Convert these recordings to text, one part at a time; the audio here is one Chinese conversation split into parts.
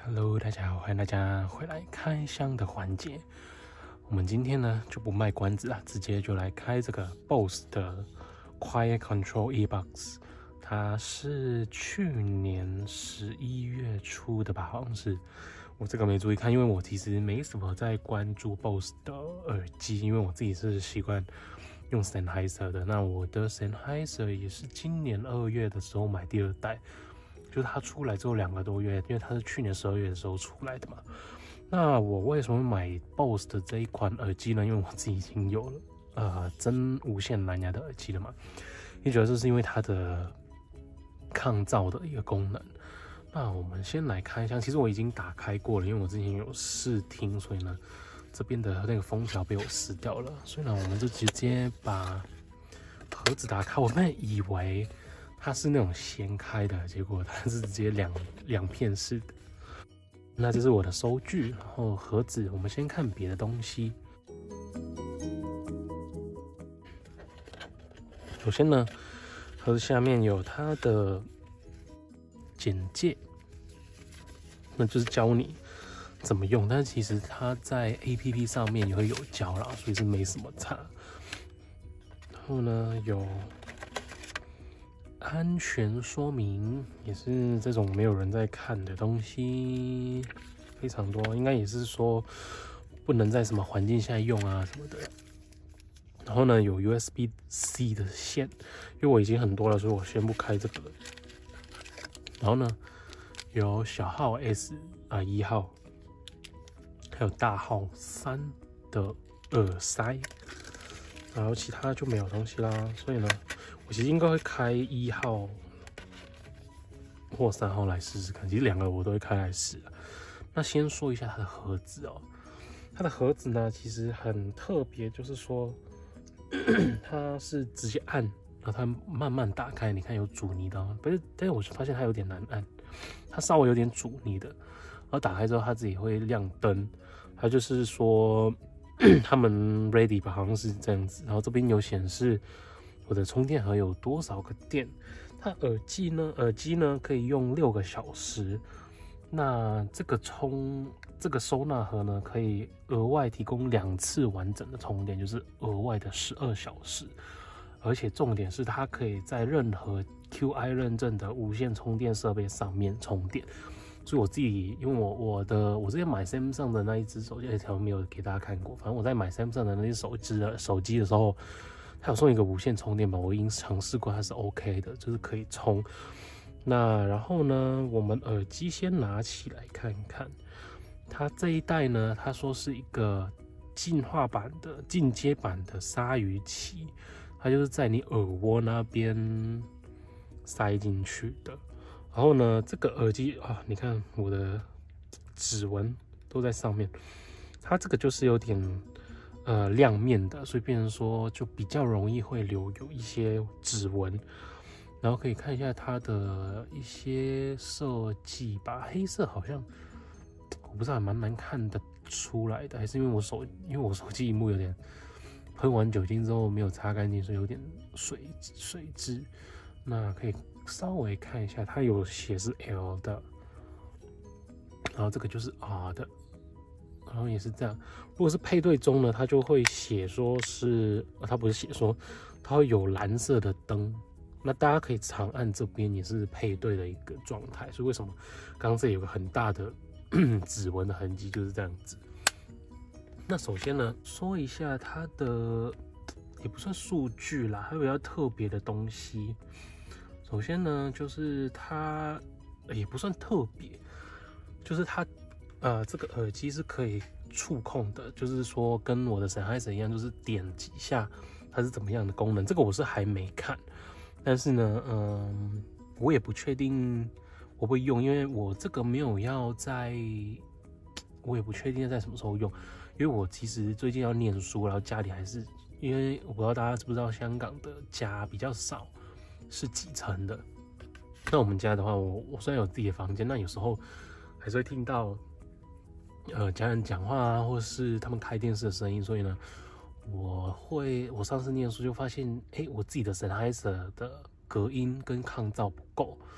Hello， 大家好，欢迎大家回来开箱的环节。我们今天呢就不卖关子啦，直接就来开这个 BOSS 的 Quiet Control earbuds。它是去年11月出的吧，好像是。我这个没注意看，因为我其实没什么在关注 BOSS 的耳机，因为我自己是习惯用 Sennheiser 的。那我的 Sennheiser 也是今年2月的时候买第2代。就是它出来之后2个多月，因为它是去年12月的时候出来的嘛。那我为什么买 BOSS 的这一款耳机呢？因为我自己已经有了真无线蓝牙的耳机了嘛。也主要就是因为它的抗噪的一个功能。那我们先来看一下，其实我已经打开过了，因为我之前有试听，所以呢这边的那个封条被我撕掉了，所以呢我们就直接把盒子打开。我本来以为它是那种掀开的，结果它是直接两片式的。那这是我的收据，然后盒子我们先看别的东西。首先呢，盒子下面有它的简介，那就是教你怎么用，但是其实它在 APP 上面也会有教啦，所以是没什么差。然后呢，有安全说明，也是这种没有人在看的东西非常多，应该也是说不能在什么环境下用啊什么的。然后呢，有 USB-C 的线，因为我已经很多了，所以我先不开这个了。然后呢，有小号 1号，还有大号3的耳塞，然后其他就没有东西啦。所以呢，我其实应该会开1号或3号来试试看，其实2个我都会开来试。那先说一下它的盒子哦，它的盒子呢其实很特别，就是说它是直接按，然后它慢慢打开，你看有阻尼的哦，但是我发现它有点难按，它稍微有点阻尼的。然后打开之后它自己会亮灯，它就是说他们 ready 吧，好像是这样子。然后这边有显示我的充电盒有多少个电。它耳机呢可以用6个小时。那这个收纳盒呢，可以额外提供2次完整的充电，就是额外的12小时。而且重点是它可以在任何 QI 认证的无线充电设备上面充电。所以我自己，因为我之前买 Samsung 的那一只手机，这条没有给大家看过。反正我在买 Samsung 的那些手机的时候，它有送一个无线充电板，我已经尝试过，它是 OK 的，就是可以充。那然后呢，我们耳机先拿起来看看，它这一代呢，它说是一个进阶版的鲨鱼鳍，它就是在你耳蜗那边塞进去的。然后呢，这个耳机啊，你看我的指纹都在上面，它这个就是有点亮面的，所以变成说就比较容易会有一些指纹。然后可以看一下它的一些设计吧，黑色好像我不知道，蛮难看得出来的，还是因为我手机屏幕有点喷完酒精之后没有擦干净，所以有点水渍。那可以稍微看一下，它有写是 L 的，然后这个就是 R 的，然后也是这样。如果是配对中呢，它就会写说是，它不是写说它会有蓝色的灯。那大家可以长按这边也是配对的一个状态，所以为什么刚刚这里有个很大的指纹的痕迹就是这样子。那首先呢，说一下它的也不算数据啦，还有比较特别的东西。首先呢，就是它也不算特别，就是它这个耳机是可以触控的，就是说跟我的 Sennheiser 一样，就是点几下它是怎么样的功能。这个我是还没看。但是呢，我也不确定我会用，因为我这个没有要我也不确定要在什么时候用，因为我其实最近要念书，然后家里还是，因为我不知道大家知不知道香港的家比较少，是几层的。那我们家的话，我虽然有自己的房间，那有时候还是会听到家人讲话啊，或是他们开电视的声音，所以呢。我上次念书就发现，我自己的 Sennheiser 的隔音跟抗噪不够，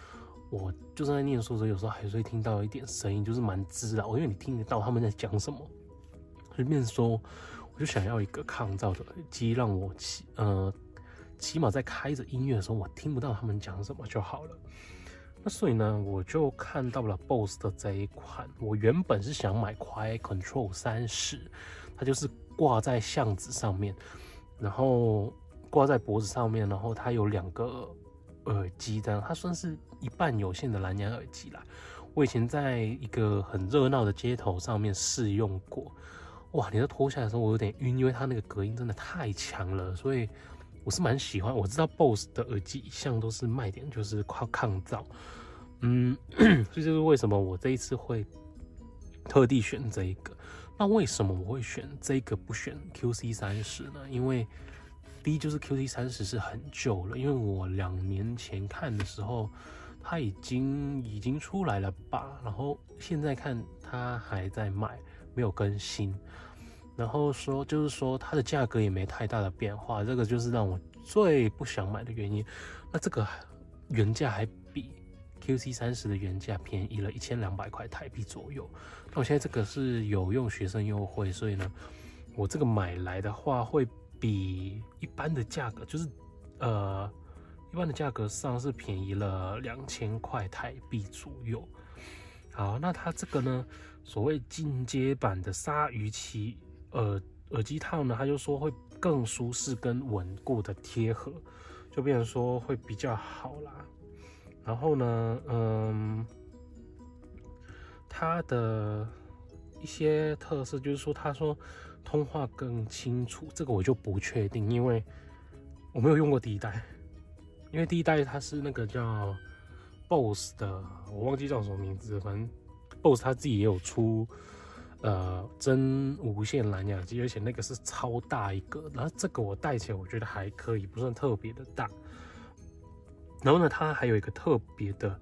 我就在念书的时候，有时候还是会听到一点声音，就是蛮滋扰，因为你听得到他们在讲什么。就变成说，我就想要一个抗噪的耳机，让我起码在开着音乐的时候，我听不到他们讲什么就好了。那所以呢，我就看到了 BOSS 的这一款。我原本是想买 Quiet Control 30，它就是挂在巷子上面，然后挂在脖子上面，然后它有2个耳机这样，它算是一半有线的蓝牙耳机啦。我以前在一个很热闹的街头上面试用过，哇！你在脱下来的时候，我有点晕，因为它那个隔音真的太强了，所以我是蛮喜欢。我知道 BOSS 的耳机一向都是卖点，就是抗噪，所以就是为什么我这一次会特地选这一个。那为什么我会选这个不选 QC30呢？因为第一就是 QC30是很旧了，因为我2年前看的时候，它已经出来了吧，然后现在看它还在卖，没有更新。然后就是说它的价格也没太大的变化，这个就是让我最不想买的原因。那这个原价还比 QC30的原价便宜了1200块台币左右。那我现在这个是有用学生优惠，所以呢，我这个买来的话会比一般的价格，就是一般的价格上是便宜了2000块台币左右。好，那它这个呢，所谓进阶版的鲨鱼鳍耳机套呢，它就说会更舒适跟稳固的贴合，就变成说会比较好啦。然后呢，它的一些特色就是说，他说通话更清楚，这个我就不确定，因为我没有用过第一代，因为第一代它是那个叫 BOSS 的，我忘记叫什么名字，反正 BOSS 他自己也有出真无线蓝牙耳机，而且那个是超大一个，然后这个我戴起来我觉得还可以，不算特别的大。然后呢，它还有一个特别的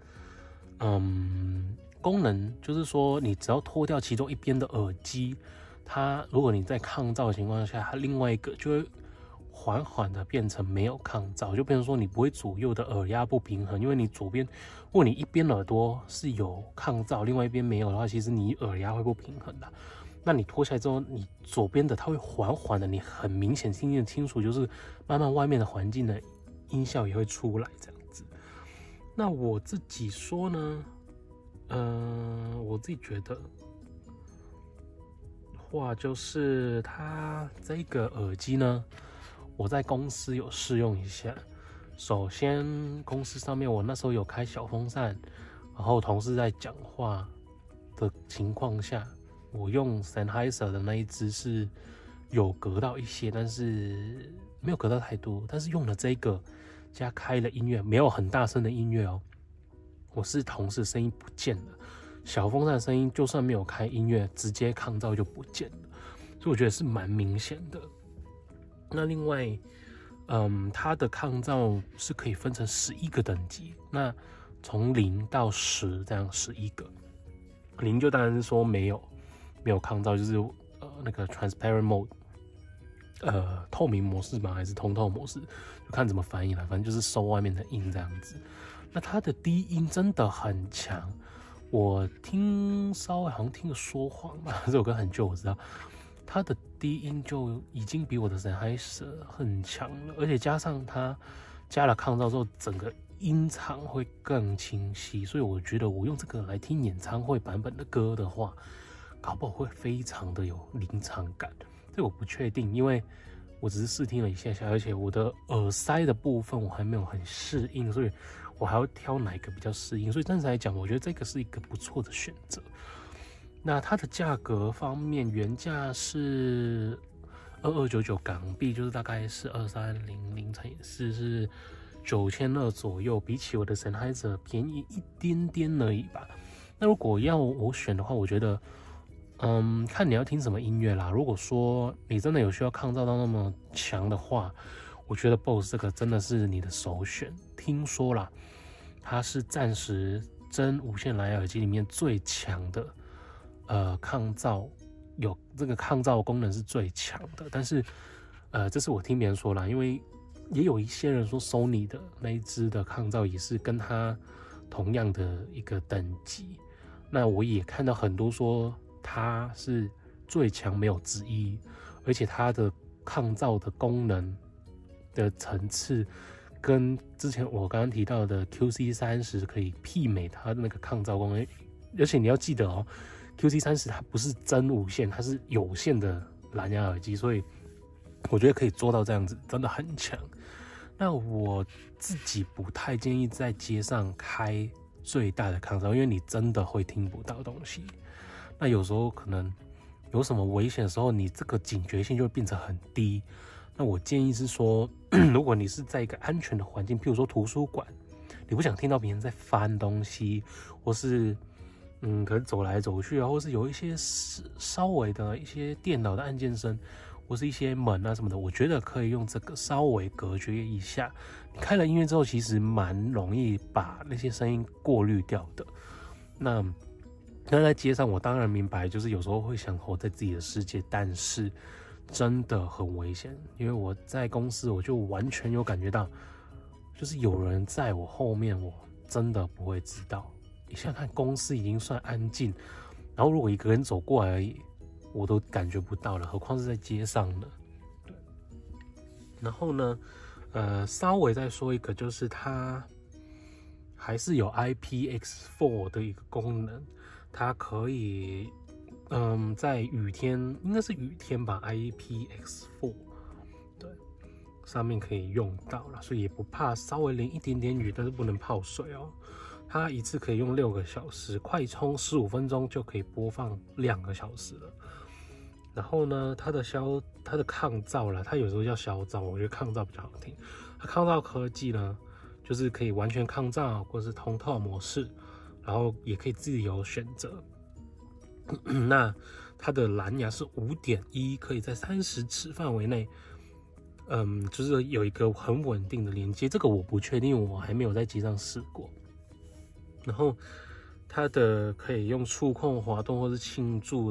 功能，就是说你只要脱掉其中一边的耳机，它如果你在抗噪的情况下，它另外一个就会缓缓的变成没有抗噪，就变成说你不会左右的耳压不平衡，因为你左边，如果你一边耳朵是有抗噪，另外一边没有的话，其实你耳压会不平衡的。那你脱下来之后，你左边的它会缓缓的，你很明显听得清楚，就是慢慢外面的环境的音效也会出来这样子。那我自己说呢，我自己觉得话就是它这个耳机呢，我在公司有试用一下。首先，公司上面我那时候有开小风扇，然后同事在讲话的情况下，我用 Sennheiser 的那一只是有隔到一些，但是没有隔到太多。但是用了这个加开了音乐，没有很大声的音乐哦，我是同事声音不见了，小风扇的声音就算没有开音乐，直接抗噪就不见了，所以我觉得是蛮明显的。那另外，它的抗噪是可以分成11个等级，那从0到10这样11个，0就当然是说没有抗噪，就是那个 transparent mode， 透明模式嘛，还是通透模式，就看怎么翻译了，反正就是收外面的音这样子。那它的低音真的很强，我稍微好像听个说谎吧，这首歌很旧，我知道。它的低音就已经比我的Sennheiser很强了，而且加上它加了抗噪之后，整个音场会更清晰，所以我觉得我用这个来听演唱会版本的歌的话，搞不好会非常的有临场感。这我不确定，因为我只是试听了一下下，而且我的耳塞的部分我还没有很适应，所以我还要挑哪一个比较适应。所以暂时来讲，我觉得这个是一个不错的选择。那它的价格方面，原价是2299港币，就是大概是2300乘以4是9200左右，比起我的 Sennheiser 便宜一点点而已吧。那如果要我选的话，我觉得，看你要听什么音乐啦。如果说你真的有需要抗噪到那么强的话，我觉得 BOSS 这个真的是你的首选。听说啦，它是暂时真无线蓝牙耳机里面最强的。抗噪有这个抗噪功能是最强的，但是这是我听别人说啦，因为也有一些人说 Sony 的那一支的抗噪也是跟它同样的一个等级。那我也看到很多说它是最强没有之一，而且它的抗噪的功能的层次跟之前我刚刚提到的 QC30可以媲美它的那个抗噪功能。而且你要记得哦， QC30它不是真无线，它是有线的蓝牙耳机，所以我觉得可以做到这样子，真的很强。那我自己不太建议在街上开最大的抗噪，因为你真的会听不到东西。那有时候可能有什么危险的时候，你这个警觉性就会变成很低。那我建议是说，如果你是在一个安全的环境，譬如说图书馆，你不想听到别人在翻东西，或是可能走来走去啊，或是有一些稍微的一些电脑的按键声，或是一些门啊什么的，我觉得可以用这个稍微隔绝一下。你开了音乐之后，其实蛮容易把那些声音过滤掉的。那在街上，我当然明白，就是有时候会想活在自己的世界，但是真的很危险。因为我在公司，我就完全有感觉到，就是有人在我后面，我真的不会知道。你想想看，公司已经算安静，然后如果一个人走过来而已，我都感觉不到了，何况是在街上呢？对。然后呢，稍微再说一个，就是它还是有 IPX4 的一个功能，它可以，在雨天，应该是雨天吧 ，IPX4， 对，上面可以用到了，所以也不怕稍微淋一点点雨，但是不能泡水哦。它一次可以用6个小时，快充15分钟就可以播放2个小时了。然后呢，它的抗噪啦，它有时候叫消噪，我觉得抗噪比较好听。它抗噪科技呢，就是可以完全抗噪，或是通透模式，然后也可以自由选择。那它的蓝牙是5.1，可以在30尺范围内，就是有一个很稳定的连接。这个我不确定，我还没有在机上试过。然后它的可以用触控滑动或是轻触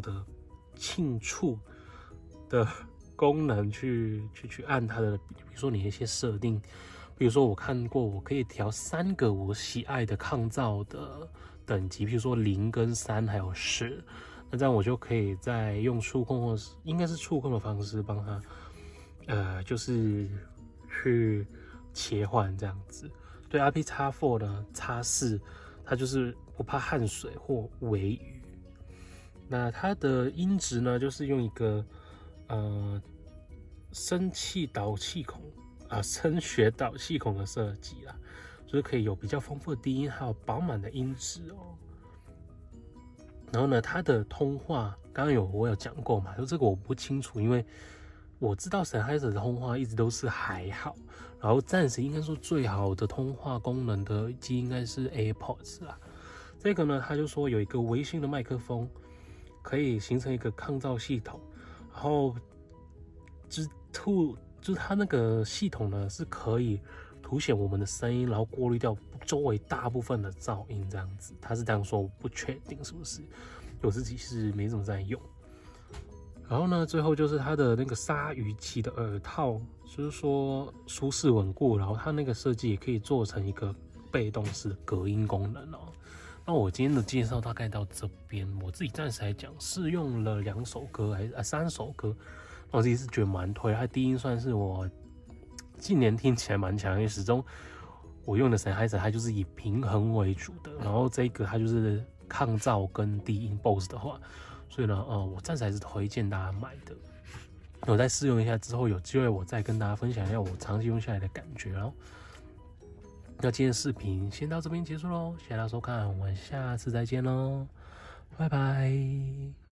的功能去按它的，比如说你的一些设定，比如说我看过，我可以调3个我喜爱的抗噪的等级，比如说0跟3还有10，那这样我就可以再用触控或是应该是触控的方式帮它，就是去切换这样子。对 RPX4 呢，X4它就是不怕汗水或微雨。那它的音质呢，就是用一个声学导气孔的设计啦，就是可以有比较丰富的低音，还有饱满的音质哦。然后呢，它的通话刚刚我有讲过嘛，就这个我不清楚，因为我知道Sennheiser的通话一直都是还好，然后暂时应该说最好的通话功能的机应该是 AirPods 啦。这个呢，他就说有一个微型的麦克风，可以形成一个抗噪系统，然后就是它那个系统呢是可以凸显我们的声音，然后过滤掉周围大部分的噪音，这样子。他是这样说，我不确定是不是，我自己是没怎么在用。然后呢，最后就是它的那个鲨鱼鳍的耳套，就是说舒适稳固，然后它那个设计也可以做成一个被动式的隔音功能哦。那我今天的介绍大概到这边，我自己暂时来讲试用了2首歌，还是3首歌，我自己是觉得蛮推。它低音算是我近年听起来蛮强，因为始终我用的Sennheiser它就是以平衡为主的，然后这个它就是抗噪跟低音 BOSS 的话，所以呢，我暂时还是推荐大家买的。我再试用一下之后，有机会我再跟大家分享一下我长期用下来的感觉哦。那今天的视频先到这边结束喽，谢谢大家收看，我们下次再见喽，拜拜。